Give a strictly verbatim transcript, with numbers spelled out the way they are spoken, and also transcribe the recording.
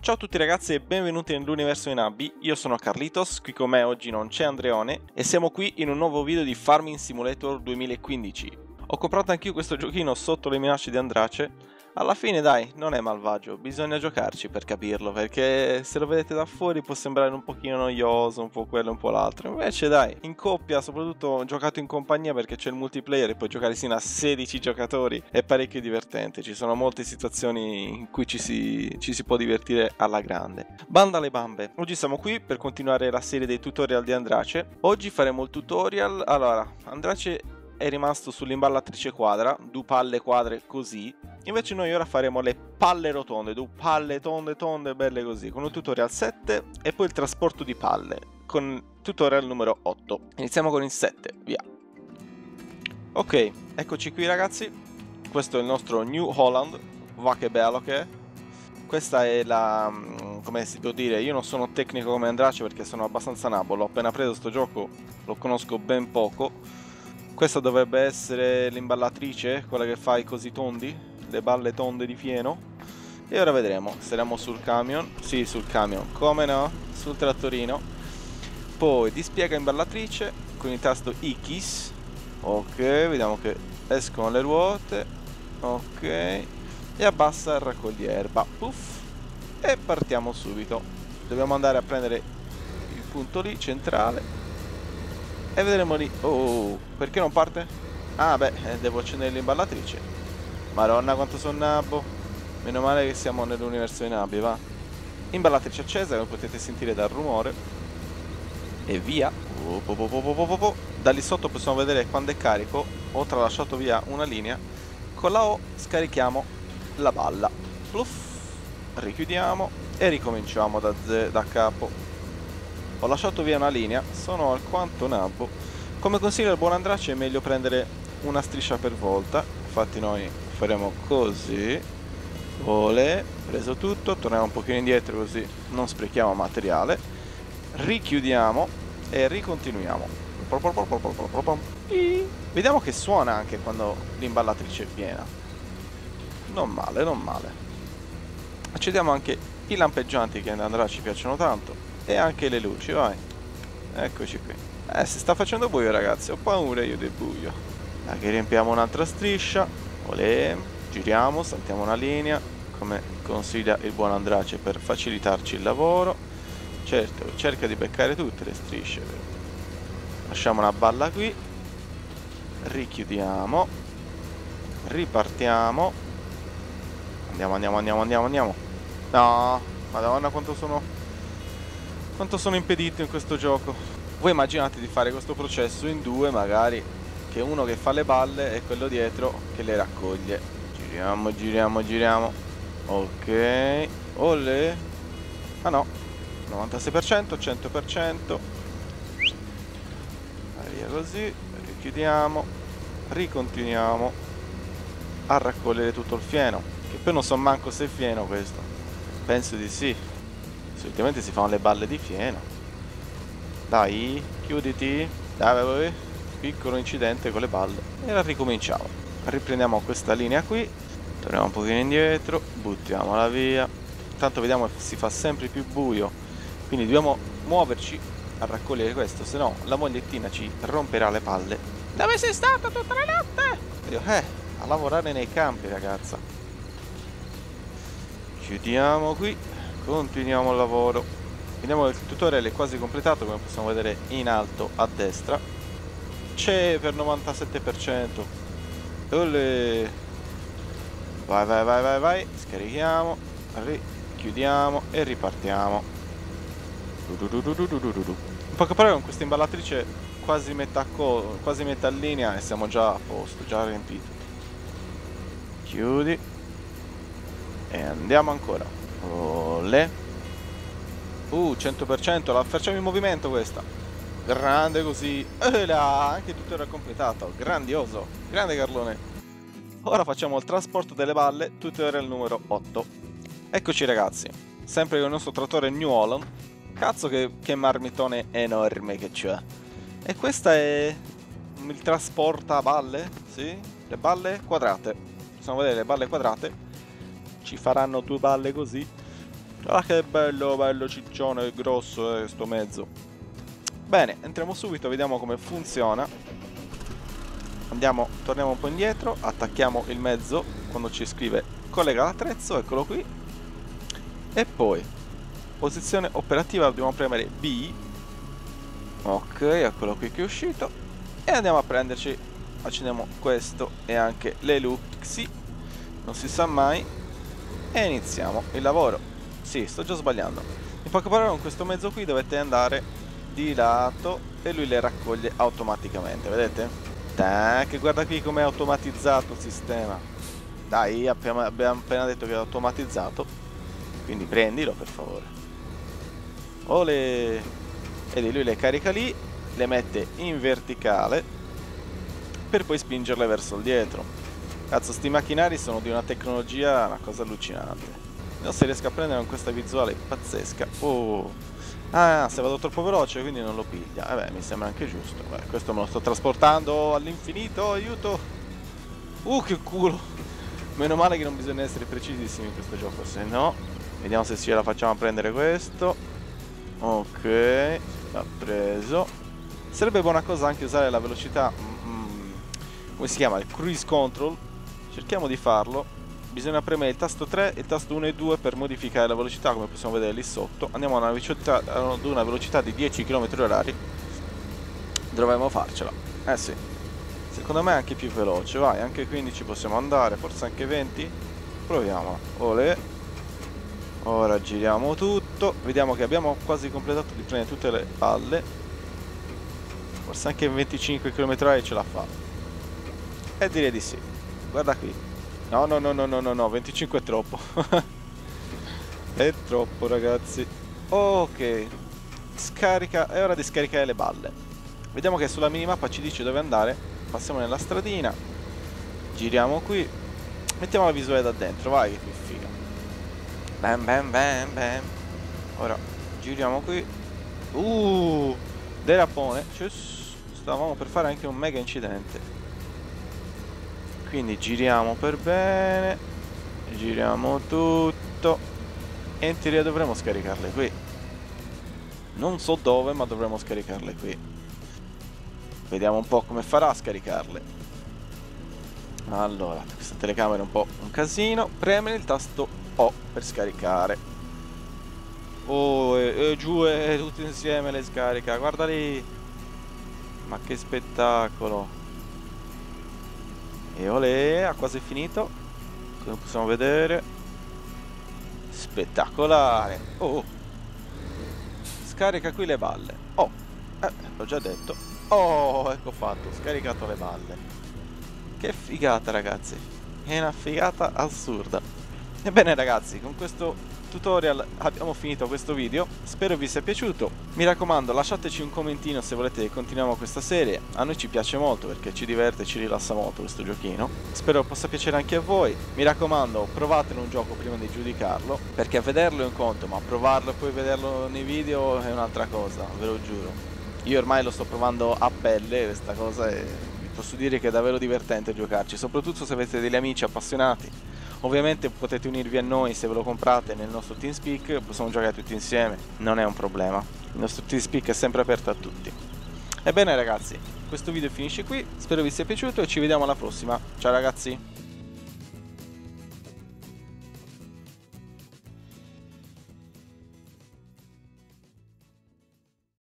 Ciao a tutti ragazzi e benvenuti nell'universo di Nabi, io sono Carlitos, qui con me oggi non c'è Andreone e siamo qui in un nuovo video di Farming Simulator duemilaquindici. Ho comprato anch'io questo giochino sotto le minacce di Andrace. Alla fine dai, non è malvagio, bisogna giocarci per capirlo, perché se lo vedete da fuori può sembrare un pochino noioso, un po' quello, un po' l'altro. Invece dai, in coppia, soprattutto giocato in compagnia perché c'è il multiplayer e puoi giocare sino a sedici giocatori, è parecchio divertente, ci sono molte situazioni in cui ci si, ci si può divertire alla grande. Banda alle bambe, oggi siamo qui per continuare la serie dei tutorial di Andrace. Oggi faremo il tutorial, allora, Andrace è rimasto sull'imballatrice quadra, due palle quadre così. Invece noi ora faremo le palle rotonde, due palle tonde tonde belle così, con un tutorial sette e poi il trasporto di palle, con tutorial numero otto. Iniziamo con il sette, via. Ok, eccoci qui ragazzi, questo è il nostro New Holland, va che bello che è. Questa è la, come si può dire, io non sono tecnico come Andrace perché sono abbastanza nabo, l'ho appena preso sto gioco, lo conosco ben poco. Questa dovrebbe essere l'imballatrice, quella che fa i cosi tondi, le balle tonde di fieno. E ora vedremo, saremo sul camion, sì sul camion, come no, sul trattorino. Poi dispiega imballatrice con il tasto X, ok, vediamo che escono le ruote, ok, e abbassa il raccoglierba, puff, e partiamo subito. Dobbiamo andare a prendere il punto lì, centrale. E vedremo lì. Oh, perché non parte? Ah beh, eh, devo accendere l'imballatrice. Madonna quanto sono nabbo. Meno male che siamo nell'universo di Nabi, va. Imballatrice accesa, come potete sentire dal rumore. E via. Oh, oh, oh, oh, oh, oh. Da lì sotto possiamo vedere quando è carico. Ho tralasciato via una linea. Con la O scarichiamo la balla. Pluff. Richiudiamo e ricominciamo da, da capo. Ho lasciato via una linea, sono alquanto nabbo. Come consiglio al buon Andrace è meglio prendere una striscia per volta. Infatti noi faremo così. Olè, preso tutto, torniamo un pochino indietro così non sprechiamo materiale. Richiudiamo e ricontinuiamo. Vediamo che suona anche quando l'imballatrice è piena. Non male, non male. Accendiamo anche i lampeggianti che ad Andrace ci piacciono tanto. E anche le luci, vai. Eccoci qui. Eh, si sta facendo buio ragazzi, ho paura io del buio. Dai che riempiamo un'altra striscia. Olè. Giriamo, saltiamo una linea, come consiglia il buon Andrace per facilitarci il lavoro. Certo, cerca di beccare tutte le strisce. Lasciamo una balla qui. Richiudiamo. Ripartiamo. Andiamo, andiamo, andiamo, andiamo, andiamo. No, madonna quanto sono... Quanto sono impedito in questo gioco. Voi immaginate di fare questo processo in due magari, che uno che fa le balle e quello dietro che le raccoglie. Giriamo, giriamo, giriamo. Ok. Olè. Ah no, novantasei per cento, cento per cento. Via così. Richiudiamo. Ricontinuiamo a raccogliere tutto il fieno, che poi non so manco se è fieno questo. Penso di sì. Solitamente si fanno le balle di fieno. Dai, chiuditi. Dai, vai. Piccolo incidente con le balle. E la ricominciamo. Riprendiamo questa linea qui. Torniamo un pochino indietro. Buttiamola via. Intanto vediamo che si fa sempre più buio. Quindi dobbiamo muoverci a raccogliere questo. Se no la mogliettina ci romperà le palle. Dove sei stata tutta la notte? Io, eh, a lavorare nei campi ragazza. Chiudiamo qui. Continuiamo il lavoro. Vediamo che il tutorial è quasi completato, come possiamo vedere in alto a destra. C'è per novantasette per cento. Olè. Vai, vai, vai, vai, vai. Scarichiamo. Richiudiamo e ripartiamo. In poche parole, con questa imballatrice quasi metà, quasi metà linea e siamo già a posto, già riempito. Chiudi. E andiamo ancora. Olè. Uh, cento per cento, la facciamo in movimento questa. Grande così. E là, anche tutto era completato. Grandioso. Grande Carlone. Ora facciamo il trasporto delle balle, tutorial numero otto. Eccoci ragazzi. Sempre con il nostro trattore New Holland. Cazzo che, che marmitone enorme che c'è. E questa è il trasporta balle. Sì, le balle quadrate. Possiamo vedere le balle quadrate. Ci faranno due balle così. Ah, che bello, bello ciccione, grosso eh, sto mezzo. Bene, entriamo subito, vediamo come funziona. Andiamo, torniamo un po' indietro, attacchiamo il mezzo quando ci scrive collega l'attrezzo, eccolo qui. E poi, posizione operativa, dobbiamo premere B. Ok, eccolo qui che è uscito. E andiamo a prenderci, accendiamo questo e anche le luci, non si sa mai. E iniziamo il lavoro. Sì, sto già sbagliando. In poche parole, con questo mezzo qui dovete andare di lato e lui le raccoglie automaticamente, vedete? Tac, guarda qui com'è automatizzato il sistema. Dai, abbiamo, abbiamo appena detto che è automatizzato, quindi prendilo per favore. Ole! Vedi, lui le carica lì, le mette in verticale per poi spingerle verso il dietro. Cazzo, sti macchinari sono di una tecnologia, una cosa allucinante. Non se riesco a prendere con questa visuale pazzesca. Oh! Ah, se vado troppo veloce quindi non lo piglia. Eh beh, mi sembra anche giusto. Beh, questo me lo sto trasportando all'infinito, aiuto! Uh, che culo! Meno male che non bisogna essere precisissimi in questo gioco, se no... Vediamo se ce la facciamo prendere questo. Ok, l'ha preso. Sarebbe buona cosa anche usare la velocità... Mm, come si chiama? Il cruise control. Cerchiamo di farlo. Bisogna premere il tasto tre e il tasto uno e due per modificare la velocità, come possiamo vedere lì sotto. Andiamo a una velocità, ad una velocità di dieci chilometri orari. Dovremmo farcela. Eh sì. Secondo me è anche più veloce. Vai, anche quindici possiamo andare, forse anche venti. Proviamo. Olè. Ora giriamo tutto. Vediamo che abbiamo quasi completato di prendere tutte le palle. Forse anche venticinque chilometri orari ce la fa. E direi di sì. Guarda qui. No, no, no, no, no, no, no, venticinque è troppo. È troppo, ragazzi. Ok. Scarica. È ora di scaricare le balle. Vediamo che sulla minimappa ci dice dove andare. Passiamo nella stradina. Giriamo qui. Mettiamo la visuale da dentro, vai, che più figa. Bam, bam, bam, bam. Ora, giriamo qui. Uh, derapone. Stavamo per fare anche un mega incidente. Quindi giriamo per bene, giriamo tutto e in teoria dovremo scaricarle qui. Non so dove, ma dovremo scaricarle qui. Vediamo un po' come farà a scaricarle. Allora, questa telecamera è un po' un casino. Premere il tasto O per scaricare. Oh, e, e giù e tutti insieme le scarica. Guarda lì. Ma che spettacolo. E olè, ha quasi finito. Come possiamo vedere. Spettacolare. Oh, scarica qui le balle. Oh, eh, l'ho già detto. Oh, ecco fatto, scaricato le balle. Che figata, ragazzi. È una figata assurda. Ebbene, ragazzi, con questo tutorial abbiamo finito questo video. Spero vi sia piaciuto. Mi raccomando, lasciateci un commentino se volete che continuiamo questa serie. A noi ci piace molto perché ci diverte e ci rilassa molto questo giochino. Spero possa piacere anche a voi. Mi raccomando, provatelo un gioco prima di giudicarlo, perché a vederlo è un conto, ma provarlo e poi vederlo nei video è un'altra cosa, ve lo giuro. Io ormai lo sto provando a pelle questa cosa e vi posso dire che è davvero divertente giocarci, soprattutto se avete degli amici appassionati. Ovviamente potete unirvi a noi se ve lo comprate nel nostro TeamSpeak, possiamo giocare tutti insieme, non è un problema. Il nostro TeamSpeak è sempre aperto a tutti. Ebbene, ragazzi, questo video finisce qui, spero vi sia piaciuto e ci vediamo alla prossima. Ciao ragazzi!